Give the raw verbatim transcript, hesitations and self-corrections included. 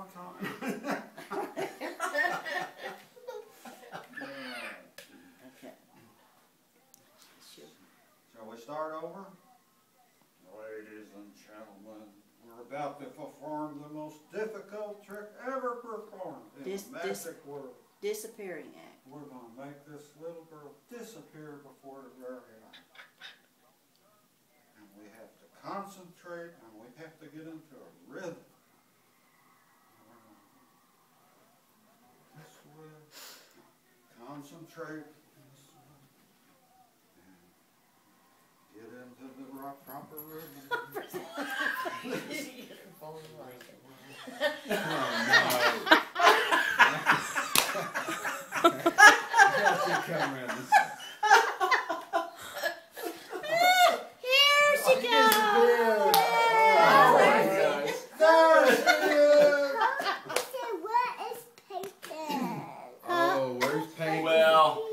about time. Okay. Shall we start over? Ladies and gentlemen, we're about to perform the most difficult trick ever performed in Dis the magic dis world. Disappearing act. We're going to make this little girl disappear before the very eye. And we have to concentrate and we have to get into a rhythm. This way. Concentrate. Get into the right, proper rhythm. Here she goes! What is paper? Oh, where's paper? Well,